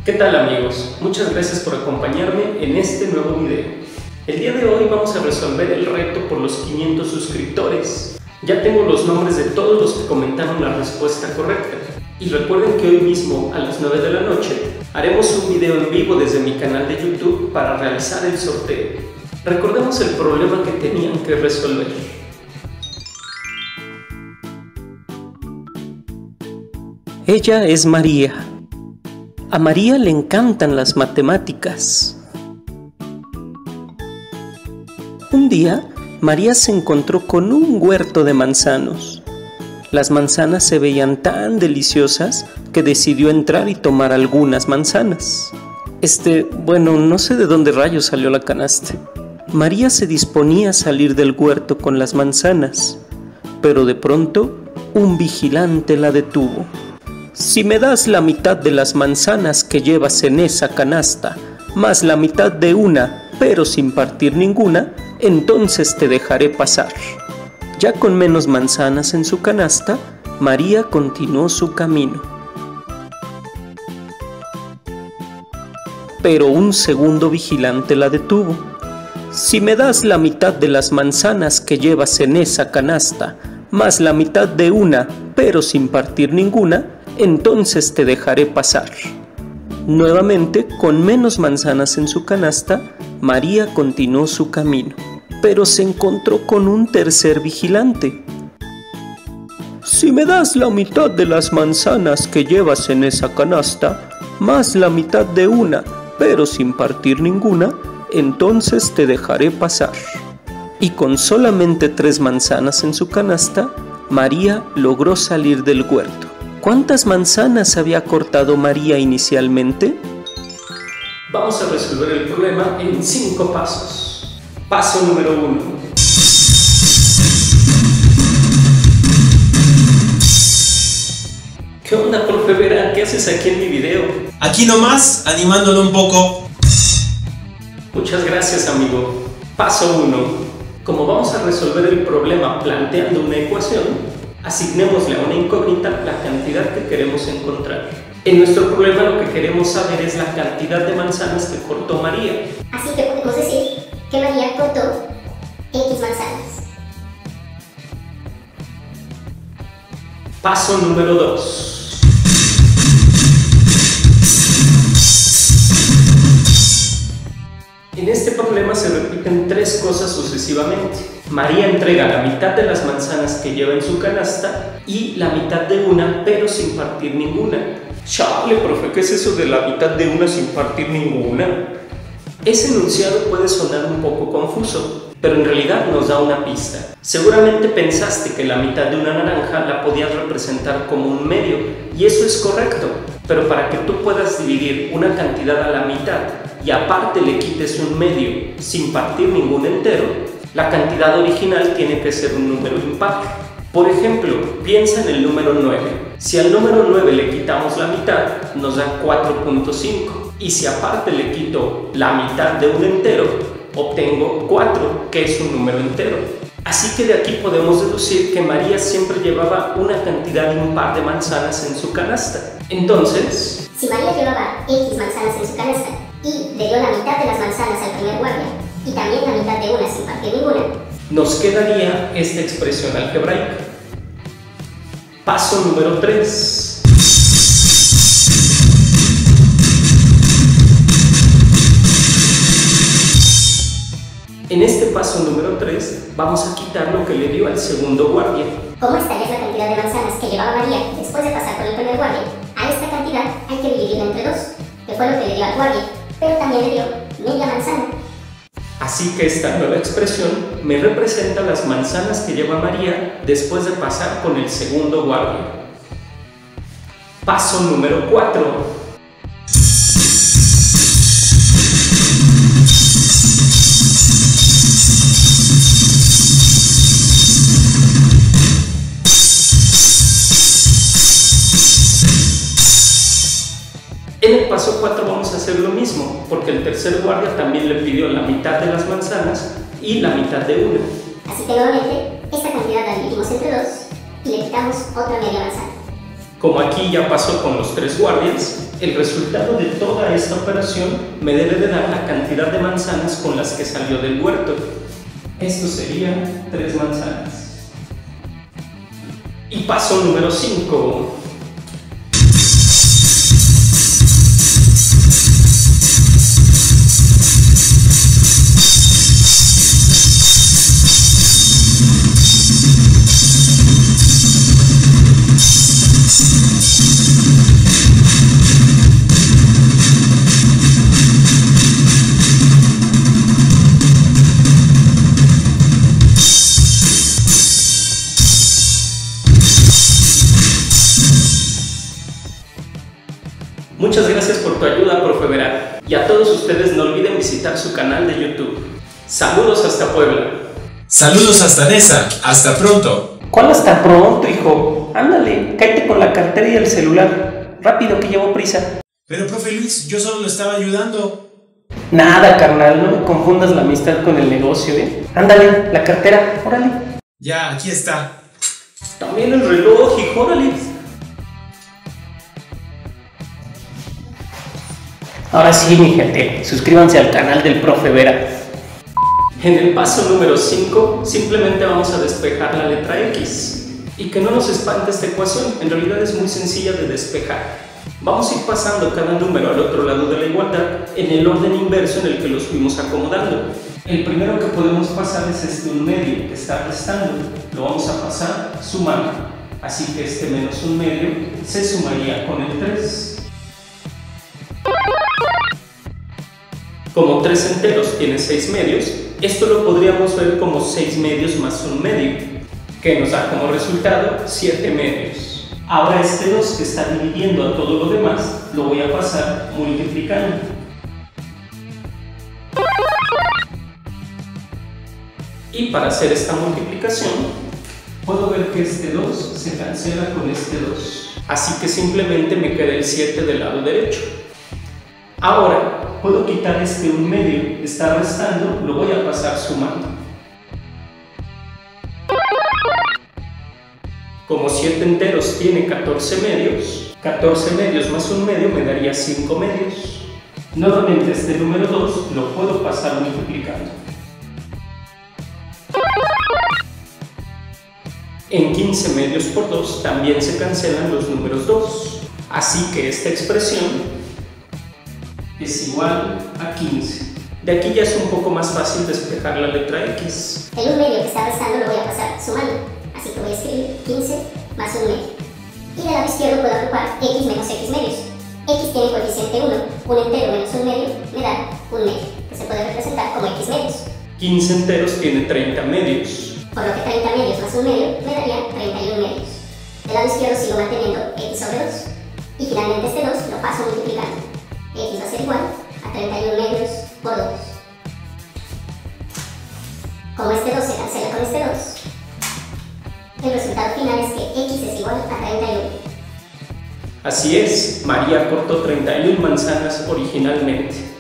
¿Qué tal amigos? Muchas gracias por acompañarme en este nuevo video. El día de hoy vamos a resolver el reto por los 500 suscriptores. Ya tengo los nombres de todos los que comentaron la respuesta correcta. Y recuerden que hoy mismo a las 9 de la noche haremos un video en vivo desde mi canal de YouTube para realizar el sorteo. Recordemos el problema que tenían que resolver. Ella es María. A María le encantan las matemáticas. Un día, María se encontró con un huerto de manzanos. Las manzanas se veían tan deliciosas que decidió entrar y tomar algunas manzanas. No sé de dónde rayos salió la canasta. María se disponía a salir del huerto con las manzanas, pero de pronto un vigilante la detuvo. Si me das la mitad de las manzanas que llevas en esa canasta, más la mitad de una, pero sin partir ninguna, entonces te dejaré pasar. Ya con menos manzanas en su canasta, María continuó su camino. Pero un segundo vigilante la detuvo. Si me das la mitad de las manzanas que llevas en esa canasta, más la mitad de una, pero sin partir ninguna, entonces te dejaré pasar. Nuevamente, con menos manzanas en su canasta, María continuó su camino, pero se encontró con un tercer vigilante. Si me das la mitad de las manzanas que llevas en esa canasta, más la mitad de una, pero sin partir ninguna, entonces te dejaré pasar. Y con solamente 3 manzanas en su canasta, María logró salir del huerto. ¿Cuántas manzanas había cortado María inicialmente? Vamos a resolver el problema en 5 pasos. Paso número 1. ¿Qué onda, profe Vera? ¿Qué haces aquí en mi video? Aquí nomás, animándolo un poco. Muchas gracias, amigo. Paso 1. Como vamos a resolver el problema planteando una ecuación, asignémosle a una incógnita la cantidad que queremos encontrar. En nuestro problema lo que queremos saber es la cantidad de manzanas que cortó María. Así que podemos decir que María cortó X manzanas. Paso número 2. En este problema se repiten 3 cosas sucesivamente. María entrega la mitad de las manzanas que lleva en su canasta y la mitad de una, pero sin partir ninguna. Chale, profe, ¿qué es eso de la mitad de una sin partir ninguna? Ese enunciado puede sonar un poco confuso, pero en realidad nos da una pista. Seguramente pensaste que la mitad de una naranja la podías representar como un medio, y eso es correcto, pero para que tú puedas dividir una cantidad a la mitad y aparte le quites un medio sin partir ningún entero, la cantidad original tiene que ser un número impar. Por ejemplo, piensa en el número 9. Si al número 9 le quitamos la mitad, nos da 4.5. Y si aparte le quito la mitad de un entero, obtengo 4, que es un número entero. Así que de aquí podemos deducir que María siempre llevaba una cantidad impar de manzanas en su canasta. Entonces, si María llevaba X manzanas en su canasta y le dio la mitad de las manzanas al primer guardia y también la mitad de una sin partir ninguna, nos quedaría esta expresión algebraica. Paso número 3. En este paso número 3 vamos a quitar lo que le dio al segundo guardia. Como esta es la cantidad de manzanas que llevaba María después de pasar por el primer guardia, a esta cantidad hay que dividirla entre 2, que fue lo que le dio al guardia, pero también le dio media manzana. Así que esta nueva expresión me representa las manzanas que lleva María después de pasar con el segundo guardia. Paso número 4. En el paso 4 vamos a hacer lo mismo, porque el tercer guardia también le pidió la mitad de las manzanas y la mitad de una. Así que nuevamente, esta cantidad la dividimos entre 2 y le quitamos otra media manzana. Como aquí ya pasó con los 3 guardias, El resultado de toda esta operación me debe de dar la cantidad de manzanas con las que salió del huerto. Esto serían 3 manzanas. Y paso número 5. Muchas gracias por tu ayuda, profe Vera. Y a todos ustedes no olviden visitar su canal de YouTube. Saludos hasta Puebla. Saludos hasta Nesa. Hasta pronto. ¿Cuál hasta pronto, hijo? Ándale, cállate con la cartera y el celular. Rápido, que llevo prisa. Pero, profe Luis, yo solo lo estaba ayudando. Nada, carnal, no me confundas la amistad con el negocio, ¿eh? Ándale, la cartera, órale. Ya, aquí está. También el reloj, hijo, órale. Ahora sí, mi gente, suscríbanse al canal del profe Vera. En el paso número 5, simplemente vamos a despejar la letra X. Y que no nos espante esta ecuación, en realidad es muy sencilla de despejar. Vamos a ir pasando cada número al otro lado de la igualdad en el orden inverso en el que los fuimos acomodando. El primero que podemos pasar es este 1/2 que está restando. Lo vamos a pasar sumando. Así que este menos 1/2 se sumaría con el 3. Como 3 enteros tiene 6 medios, esto lo podríamos ver como 6 medios más 1/2, que nos da como resultado 7 medios. Ahora este 2 que está dividiendo a todo lo demás, lo voy a pasar multiplicando. Y para hacer esta multiplicación, puedo ver que este 2 se cancela con este 2. Así que simplemente me queda el 7 del lado derecho. Ahora, puedo quitar este 1/2 que está restando, lo voy a pasar sumando. Como 7 enteros tiene 14 medios, 14 medios más 1/2 me daría 5 medios. Nuevamente este número 2 lo puedo pasar multiplicando. En 15 medios por 2 también se cancelan los números 2. Así que esta expresión es igual a 15. De aquí ya es un poco más fácil despejar la letra X. El 1/2 que está restando lo voy a pasar sumando. Así que voy a escribir 15 más 1/2. Y del lado izquierdo puedo agrupar x menos x medios. X tiene coeficiente 1. Un entero menos 1/2 me da 1/2, que se puede representar como x medios. 15 enteros tiene 30 medios. Por lo que 30 medios más 1/2 me daría 31 medios. Del lado izquierdo sigo manteniendo x sobre 2. Y finalmente este 2 lo paso multiplicando. X va a ser igual a 31 medios por 2. Como este 2 se cancela con este 2, el resultado final es que X es igual a 31. Así es, María cortó 31 manzanas originalmente.